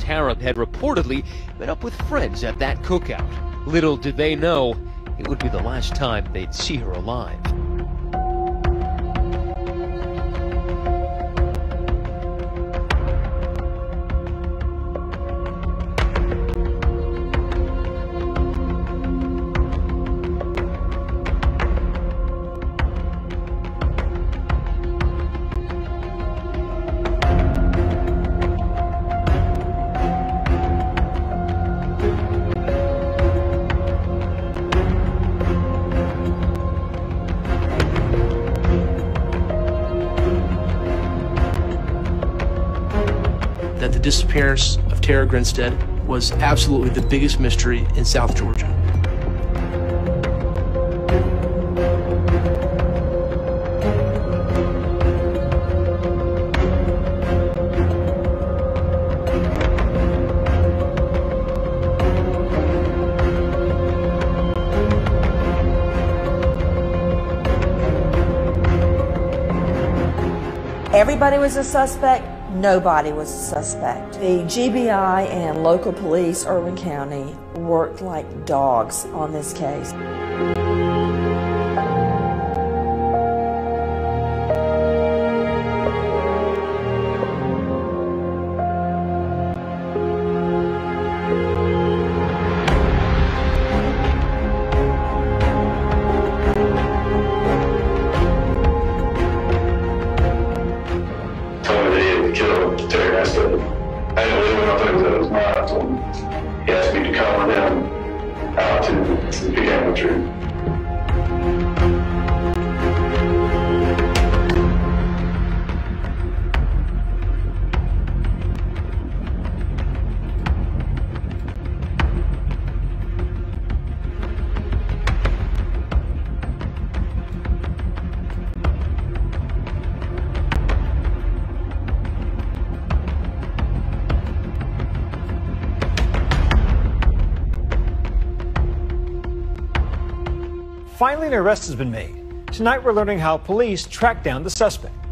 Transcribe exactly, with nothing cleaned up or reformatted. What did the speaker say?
Tara had reportedly met up with friends at that cookout. Little did they know it would be the last time they'd see her alive. That the disappearance of Tara Grinstead was absolutely the biggest mystery in South Georgia. Everybody was a suspect. Nobody was a suspect. The G B I and local police, Irwin County, worked like dogs on this case. Killed Tara Grinstead. I didn't believe him. I thought it was not. So he asked me to come with him out to the pecan tree. Finally, an arrest has been made. Tonight, we're learning how police tracked down the suspect.